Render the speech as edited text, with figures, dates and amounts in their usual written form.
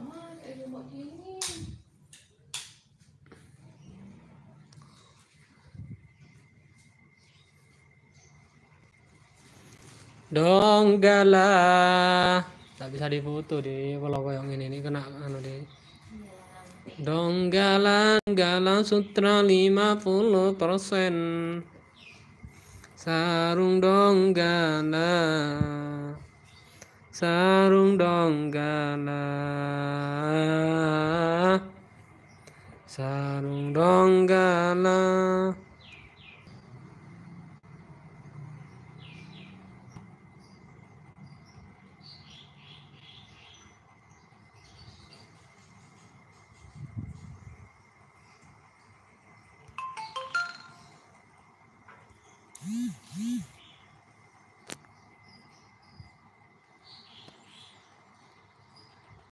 Donggala. Tak bisa difoto deh kalau kayak ini kena anu deh. Donggala Gala Sutra 50%. Sarung donggala. Sarung donggala. Sarung donggala.